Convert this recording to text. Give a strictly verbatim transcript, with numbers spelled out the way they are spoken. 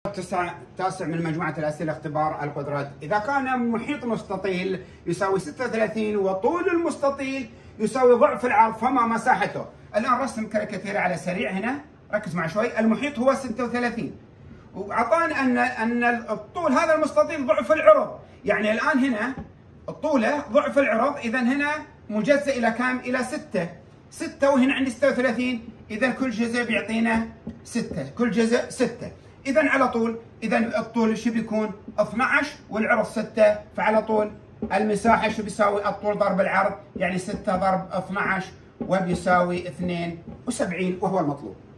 التاسع تاسع من مجموعة الأسئلة اختبار القدرات. إذا كان محيط مستطيل يساوي ستة وثلاثين وطول المستطيل يساوي ضعف العرض فما مساحته؟ الآن رسم كاريكاتيرة على سريع هنا، ركز معي شوي. المحيط هو ستة وثلاثين وأعطاني أن أن الطول هذا المستطيل ضعف العرض، يعني الآن هنا الطولة ضعف العرض، إذا هنا مجزأ إلى كم؟ إلى ستة. ستة وهنا عندي ستة وثلاثين، إذا كل جزء بيعطينا ستة، كل جزء ستة. إذا على طول إذا الطول شو بيكون؟ اثنعش والعرض ستة، فعلى طول المساحة شو بيساوي؟ الطول ضرب العرض، يعني ستة ضرب اثنعش وبيساوي اثنين وسبعين وهو المطلوب.